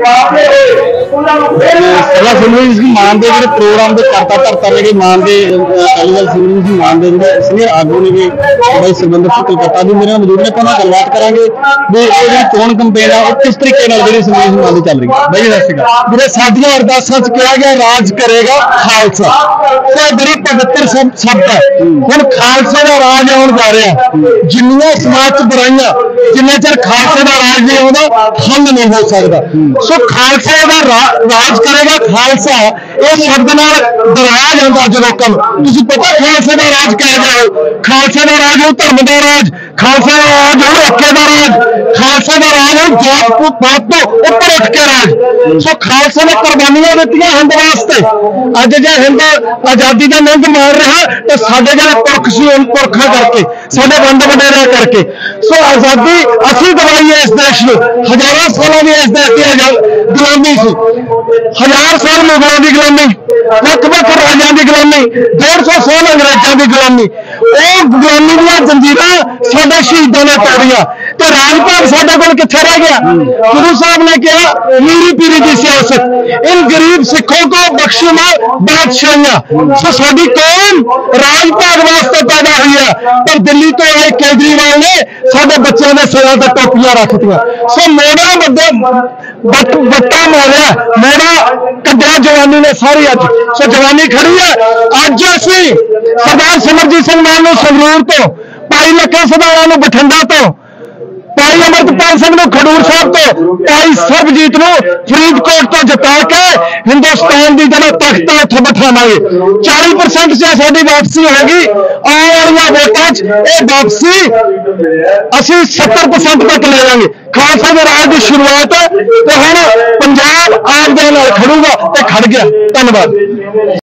सरदार सिमरन सिंह मान के जो प्रोग्राम के करता धरता ने मान के अकाली दल सिमरन सिंह मान के जो सीनियर आगू ने भाई सिरबिंदर सिंह कलकत्ता भी मेरे मौजूद ने गलबात करांगे भी चोण कंपेन है किस तरीके सिमरन सिंह मान की चल रही है। भाई दस मेरे साडियां अरदासां च कहा गया राज करेगा खालसा, तो बड़ी पवित्र शब्द है। हुण खालसे का राज आउण जा रहा, जिन्नियां समाज च बुराइयां जिन्ना चਿਰ खालसे का राज नहीं आउंदा हल नहीं हो सकता। सो खालसे का राज करेगा खालसा इस शब्द नाल डराया जाता अज लोगों को। तुसीं पता खालसे का राज कह रहे हो, खालसे का राज हो धर्म का राज, खालसे का राज हो ਏਕੇ का राज, खालसे का राज हो जात पात तो उपर उठ के राज। सो खालसे ने कुर्बानियां दित्तियां हिंद वास्ते। अज जे हिंद आजादी का निंग मार रहा तो साडे जिहड़े पुरख सी पुरखा करके साडे वंड वडेरिया करके। सो आजादी असीं दवाई है इस देश में, हजारों सालों की इस देश की गुलामी सी, 1000 साल मुगलों की गुलामी, लख लख राजा की गुलामी, 150 साल अंग्रेजों की गुलामी। वो गुलामी दी जंजीरां साडे शहीदां ने तोड़ियां तो राजपाल साडे कोल कित्थे रह गया। गुरु साहब ने कहा मीरी पीरी की सियासत, इन गरीब सिखों को बख्शे ना बादशाहियां। सो साडी कौम राजपाल वास्ते पैदा हुई है, पर दिल्ली तो आए केजरीवाल ने साडे बच्चों ने सिरों ते टोपियां रख दियां। सो मोड़ा बड़े बट्टा मारिया, मोड़ा कड्डिया जवानी ने सारी। अज सो जवानी खड़ी है। अज असीं सरदार सिमरजीत सिंह मान नूं संगरूर तो, भाई लखन सदारा नूं बठिंडा तो, भाई अमृतपाल सिंह नूं खडूर साहब तो, भाई सरबजीत नूं फरीदकोट तो जिता के हिंदुस्तान की जो तख्त है उत्थे बिठावांगे। 40% से साडी वापसी होगी। आने वाली वोटां च ये वापसी असीं 70% तक ले जाएंगे। खालसा के राज की शुरुआत है तो हुण पंजाब आप दे नाल खड़ूगा ते खड़ गया। धन्यवाद।